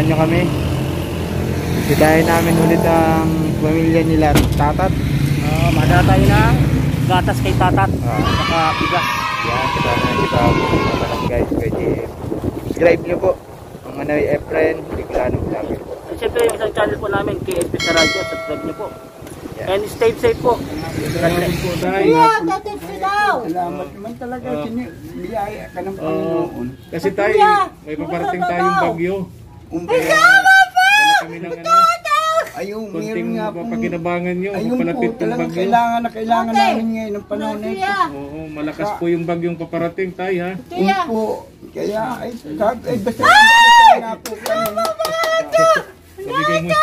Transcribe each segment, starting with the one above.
samahan nyo kami. Sidahin namin ulit ang pamilya nila Tatat. Madala tayo na gatas kay Tatat. Saka bigas. Yan, kasama na si Babu. Guys, kaya subscribe nyo po ang Manoy Efren Biglano Vlog. At syempre yung isang channel po namin, KSP sa radyo, subscribe nyo po. Yeah. And stay safe po. Salamat naman talaga. Biyaya ka ng Panginoon. Kasi tayo, may paparating tayong bagyo. Dala kami ng Ayun, meron konting nga po. papakinabangan nyo. Ayun po, Papalapit ng talagang bagyo. kailangan namin ngayon ng panahon na ito. Oo, malakas po yung bagyong paparating tayo, ha? Opo, kaya basta na po kami. Bigay mo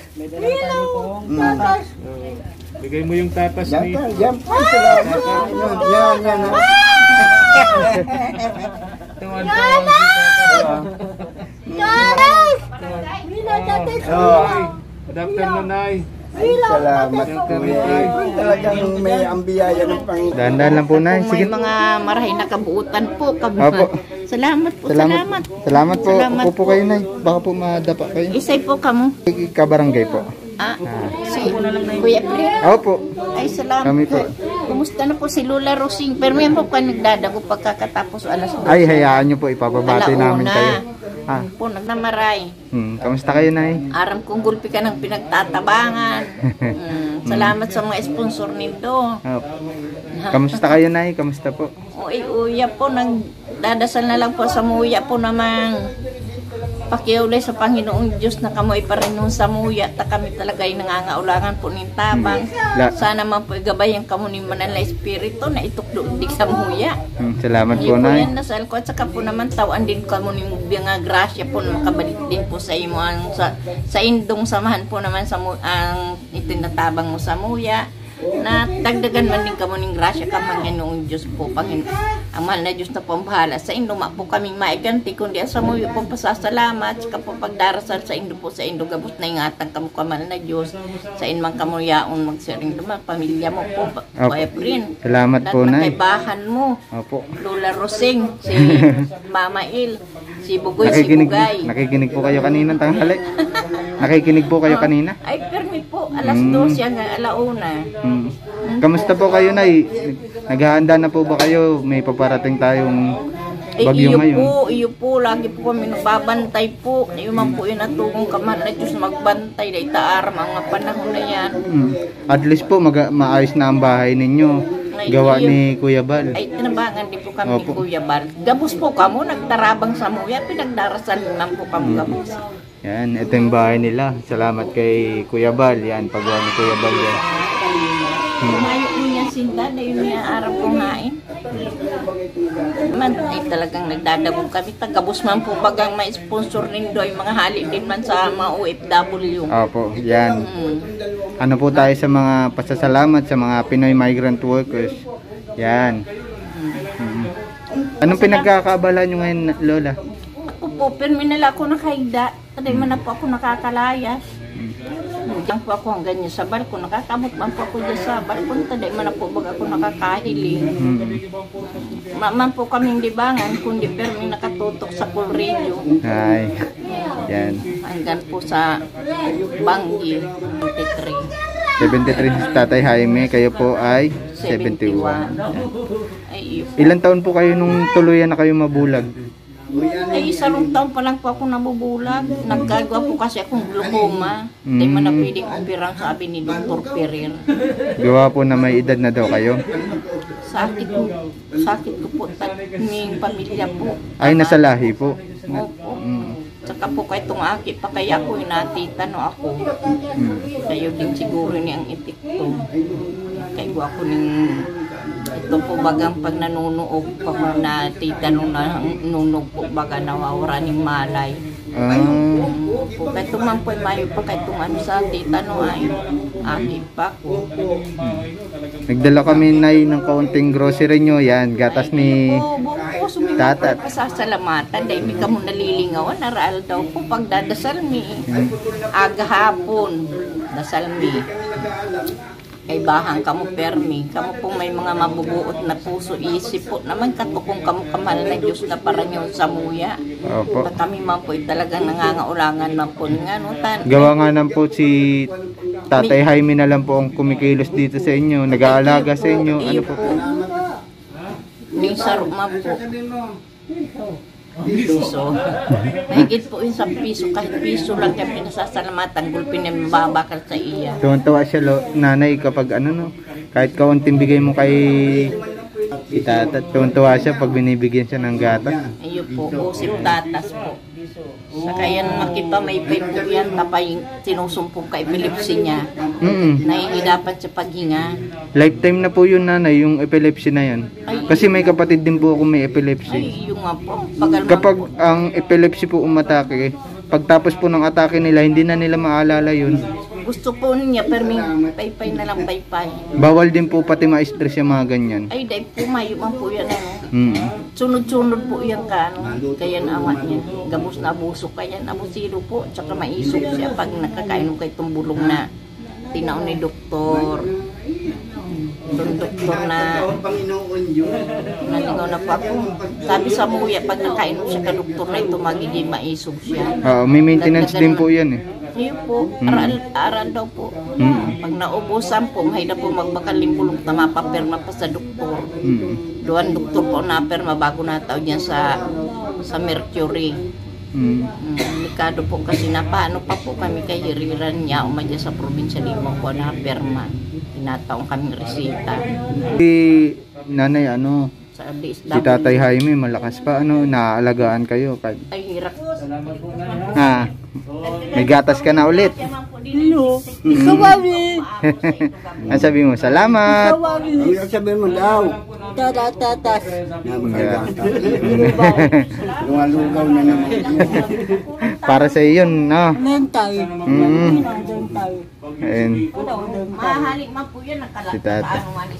bigay mo yung tatas ni... Yan po, salamat. Yan. Good afternoon, Nay. Salamat po. Talagang may ambiyaya ng Panginoon. Dahan-dahan lang po, Nay. May Sige. mga marahay na kabuutan po. Opo. Salamat po, Salamat po. Salamat Upo po kayo, Nay. Baka po madapa kayo. Isay po kamo. Kabarangay po. Si Kuya Pri. Opo. Ay, salamat Kami po. po. Kumusta na po si Lola Rosing? Pero may po ka nagdadago pagkakatapos alas 12. Ay, hayaan nyo po. Ipapabati namin kayo. Po, nagnamaray. Kamusta kayo, Nay? Aram kong gulpi ka ng pinagtatabangan. Salamat sa mga sponsor nito. Opo. Kamusta kayo, Nay? Kamusta po? Uya po, nagdadasal na lang po sa muya po namang pakiulay sa Panginoong Diyos na kamoy pa rin nung sa muya ta kami talaga ay nangangaulangan po ng tabang. Sana man po igabayan kamo ni Manang na Espiritu na itukdodig sa muya. Salamat po, Hindi po Nay. yan nasal ko at saka po naman tawan din kamo ni mga grasya po na makabalik din po sa imo ang sa indong samahan po naman sa ang itinatabang mo sa muya. Na dagdagan man din kamo ning grasya ka Panginoong Diyos po ang mahal na Diyos na po ang bahala sa indo po kaming maiganti kundi sa mo po pasasalamat sa po pagdarasal sa indo po sa indo gabos na ingatan kamo kamahal na Diyos sa inmang kamo yaon magsiring duma pamilya mo po Efren. Salamat po, Nay. Kaibahan mo. Opo. Lola Rosing, si Mama Il, si Bugoy, si Bugay. Nakikinig po kayo kanina tanghali. Nakikinig po kayo kanina. Ay, permi po. Alas 12 hanggang alauna. Kamusta po kayo, Nay? Naghahanda na po ba kayo? May paparating tayong bagyo ngayon. Iyo po. Lagi po kami nagbabantay po. Iyo man po yung natugong kamahal na Diyos magbantay. Dahil taaram mga panahon na yan. At least po, maayos na ang bahay ninyo. Gawa ni Kuya Bal. Ay, tinabangan din po kami ni Kuya Bal. Gabos po kamo, nagtarabang sa muya. Pinagdarasal naman po kami gabos. Yan, ito yung bahay nila. Salamat kay Kuya Bal. Yan, paggawa ni Kuya Bal yan. Kumayo mo niya sinta, na yun niya araw kumain. Man, ay talagang nagdadagong kami. Tagabos man po bagang may sponsor nindo ay mga hali din man sa mga OFW. Opo, yan. Ano po tayo sa mga pasasalamat sa mga Pinoy migrant workers. Yan. Anong pinagkakaabala nyo ngayon, Lola? Ako po, perminal ako nakaigda. Taday man na po ako nakakalayas. Diyan po ako hanggang niya sa balkon. Nakakamot man po ako dyan sa balkon. Taday man na po baga ako nakakahiling. Man po kaming libangan, kundi permi nakatutok sa cool radio. Ay, yan. Hanggang po sa Bangi, 73. 73 si Tatay Jaime, kayo po ay 71. Ay, Ilan taon po kayo nung tuluyan na kayo mabulag? ay isang taon pa lang po ako nabubulag. Nagkagawa po kasi akong glaucoma. Hindi man na pwedeng operang sabi ni Dr. Pereira. Gawa po na may edad na daw kayo? Sakit ko po ng pamilya po. Ay, nasa lahi po. Opo. Saka po kay itong aki pa kaya ako inatita no ako. Kayo din siguro niyang itik to. Kaya ako ning ito po bagang pag nanunuog pag natita nung nanunog po baga nawawara ng malay. Po kay itong man po mayo pa kay itong ano sa tita no ay aki pa ko. Nagdala kami Nay ng kaunting grocery nyo. Yan, gatas ni Tatat. Pasasalamatan dahil mi kamo nalilingawan naral daw po pagdadasal mi aga hapon dasal mi Kay bahang kamo permi, kamo po may mga mabubuot na puso, isip po naman katukong kamo kamahal na Diyos na para nyo sa muya. Opo. Na kami man po talagang nangangaulangan man po nga no tan. Gawa nga lang po si Tatay Jaime na lang po ang kumikilos dito sa inyo, nag-aalaga sa inyo. Ano po po? Yung sarap man po. Piso. Mahigit po yun sa piso, kahit piso lang yung pinasasalamatan, gulpin na mababakal sa iya. Tuwan-tuwa siya, nanay, kapag ano no, kahit kaunting bigay mo kay itatat, tuwan-tuwa siya pag binibigyan siya ng gatas. Ayun po, usip tatas po. Saka yan makita may pay po yan, tapay sinusumpong ka epilepsy niya. Nahihirapan sa paghinga. Lifetime na po yun, nanay, yung epilepsy na yan. Kasi may kapatid din po ako may epilepsy. Ay, yung nga po. Kapag ang epilepsy po umatake, pagtapos po ng atake nila, hindi na nila maalala yun. Gusto po niya, pero may paypay na lang paypay. Bawal din po pati ma-stress yung mga ganyan. Ay, dahil po mayuman po yan. Sunod-sunod po yan ka. Kaya nawa niya. Gabos na abuso kaya abusilo po. Tsaka maisog siya pag nakakainom kay itong bulong na tinaon ni doktor. Itong doktor na nalingaw na po ako. Sabi sa muya, pag nakainom siya ka doktor na ito, magiging maisog siya. May maintenance din po yan eh. Ayun po, aral daw po. Pag naubusan po, mahina po magbakalimbulong na mapapirma pa sa doktor. Doon doktor po napirma bago nataw niya sa Mercury. Delikado po kasi na paano pa po kami kay hiriran niya umadya sa probinsya Limang po napirma. Tinataong kaming resita. Si nanay, si Tatay Jaime, malakas pa, naaalagaan kayo. Ay, hirap. May gatas ka na ulit. Hello. Ikaw, Mami. Ang sabi mo, salamat. Ang sabi mo daw. Tatas. Lumalugaw na naman. Para sa iyon, no? Mentay. Ayun. Mahalik man po yan, Si Tata.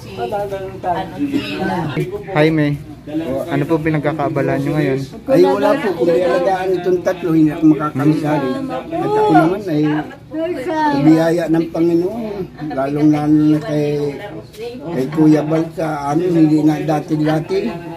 Jaime. Jaime, ano po pinagkakaabala nyo ngayon? Ay wala po, kung may alagaan itong tatlo, hindi ako makakalisari. At ako naman ay biyaya ng Panginoon. Lalong-lalo na kay Kuya Bal sa amin, hindi na dati-dati.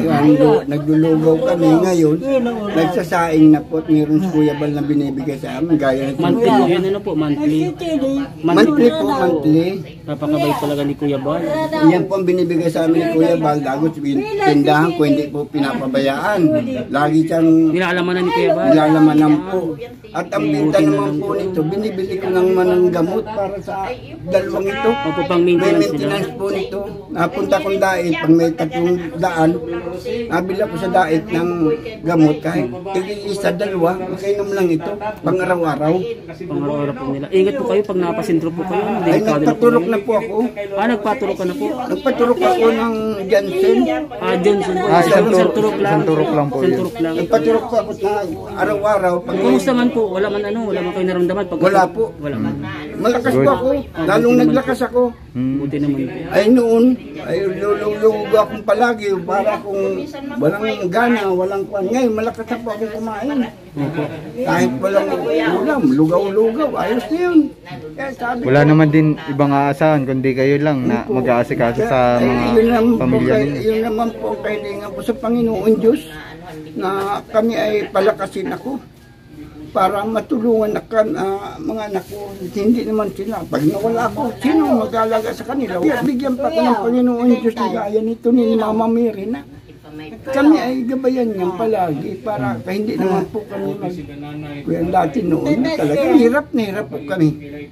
Naglulugaw kami ngayon, nagsasaing na po at mayroon si Kuya Bal na binibigay sa amin. Gaya ng Monthly po yan, ano po? Monthly. monthly po, monthly. Napakabait talaga ni Kuya Bal. Yan po ang binibigay sa amin ni Kuya Bal. Dagos tindahan ko, hindi po pinapabayaan. Lagi siyang Nilalaman na ni Kuya Bal. nilalaman po. At ang binta naman po nito, binibili ko ng manang gamot para sa dalawang ito. Opo, pang May maintenance sila. maintenance po nito. Napunta kong dait, pag may 300, nabila ko sa dait ng gamot kahit tig-isa, dalawa, makainom lang ito, pang araw-araw. Pangaraw po nila. Ingat po kayo pag napasintro po kayo. Ay, Delikado na po. nagpaturok na po ako. Nagpaturok ka na po. Nagpaturok ako ng Janssen. Johnson po. Isang Isang turok lang. isang turok lang po Isang yun. turok lang. Nagpaturok po ako na araw-araw. Pag Kumusta man po? Wala man wala man kayo naramdaman? Wala po. Wala man. malakas po ako. Lalong naglakas ako. Buti naman po. Ay noon, ay lululog akong palagi para kung walang gana, walang kwan. Ngayon, malakas na po akong kumain. Kahit walang ulam, lugaw-lugaw, ayos na yun. Kaya sabi Wala ko, naman din ibang aasahan kundi kayo lang na mag-aasikaso sa yun mga naman po, pamilya ninyo. yun naman po ang kailangan ko sa Panginoon Diyos na kami ay palakasin ako para matulungan na mga anak ko. Hindi naman sila. Pag nawala ako, sino mag-alaga sa kanila? Kaya bigyan pa ko ng Panginoon Diyos na gaya nito ni Mama Mary na kami ay gabayan niyan palagi para hindi naman po kami kuya dati noon talaga hirap na hirap po kami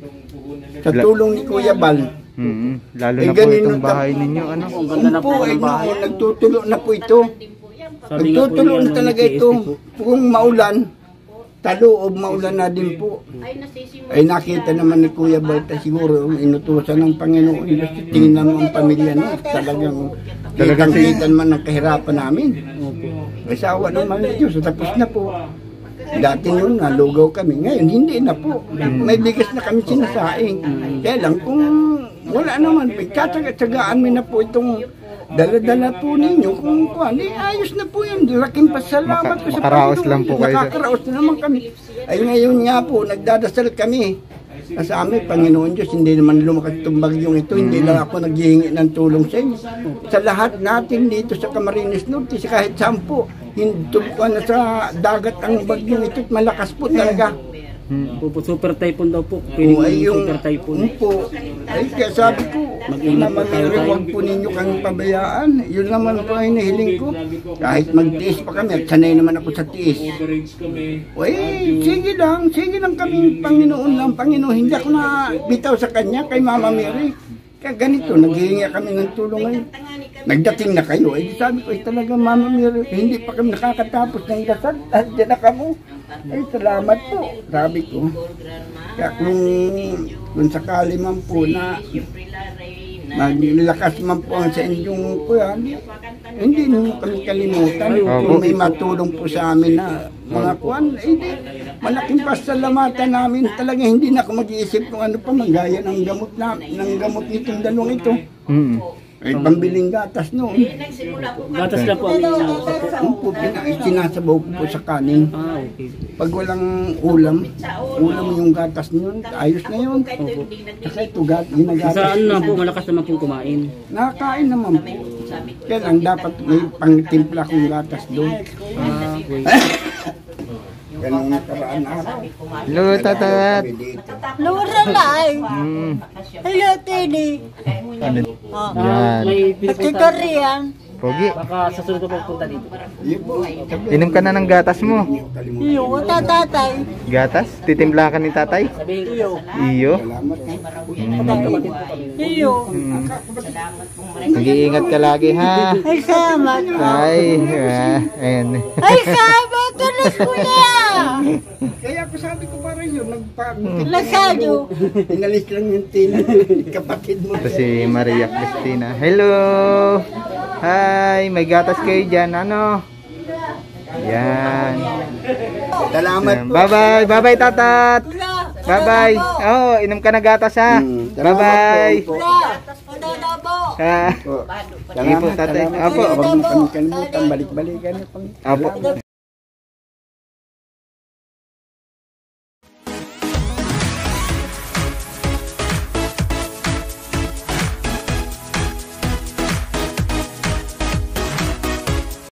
sa tulong ni Kuya Bal. Lalo na po itong bahay ninyo. Ano? Po ay noon, nagtutulo na po ito. Nagtutulo na talaga ito. Kung maulan, taloob maulan na din po. Ay nakita naman ni Kuya Balta siguro inutusan ng Panginoon. Tingnan mo ang pamilya no, talagang kita man ang kahirapan namin. Ay sawa naman ng Diyos, tapos na po. Dati noon nalugaw kami, ngayon hindi na po. May bigas na kami sinasaing. Kaya lang kung wala naman, pagkatsagaan mo na po itong dala-dala po ninyo kung kuwan, ayos na po yun. Laking pasalamat ko sa makaraos lang po kayo. Nakakaraos na naman kami. Ay ngayon nga po, nagdadasal kami Sa amin, Panginoon Diyos, hindi naman lumakas itong bagyong ito. Hindi lang ako naghihingi ng tulong sa inyo. Sa lahat natin dito sa Camarines Norte, kahit saan po, hindi na sa dagat ang bagyong ito. Malakas po talaga. Opo, super typhoon daw po. Oo, ay yung super typhoon. po. Ay, kaya sabi ko, huwag po ninyo kang pabayaan. Yun naman po ay hinihiling ko. Kahit magtiis pa kami, at sanay naman ako sa tiis. Uy, sige lang kami, Panginoon lang, Panginoon. Hindi ako na bitaw sa kanya, kay Mama Mary. Kaya ganito, naghihingi kami ng tulong ngayon. Nagdating na kayo. Eh, sabi ko, talaga Mama Mary, hindi pa kami nakakatapos ng dasal. At dyan na kamo. Ay, salamat po. Sabi ko. Kaya kung sakali man po na maglilakas man po ang sa inyong kuyan, hindi nyo kami kalimutan. Kung may matulong po sa amin na mga kuwan, hindi. Malaking pasalamatan namin. Talaga hindi na ako mag-iisip kung ano pa manggaya ng gamot nitong dalawang ito. Ay, pambiling gatas noon. Gatas lang po ang Yung po, sinasabaw ko po sa kanin. okay. Pag walang ulam yung gatas niyon, ayos na yun. Kasi ito, ginagatas. Sa ano na po, malakas naman po kumain. Nakakain naman po. Kaya lang dapat may pangtimpla kong gatas doon. Okay. Ganun nakaraan araw. Hello, tatat. Lura na ay. Hello, Tini. Yan. May Ito pinipunta. riyan. Pogi. Baka sa sunod ko pupunta dito. Yun po. Inom ka na ng gatas mo. Iyo, tatatay. Gatas? Titimplahan ka ni tatay? Sabihin ko. Iyo. Salamat. Iyo. Mag-iingat ka lagi ha. Ay, salamat. Ayan. Ay, salamat. Tulis ko na. Kaya ako sabi ko parang yun, Lasado. Inalis lang yung kapatid mo. Ito si Maria Cristina. Hello! Hi! May gatas kayo dyan. Ano? Yan. Salamat po. Bye-bye! Bye-bye, tatat! Bye-bye! Oh, inom ka na gatas ha! Bye-bye! Ha? Po. Sige po, tatay. Apo. Huwag mo kami kalimutan, balik-balikan. Apo.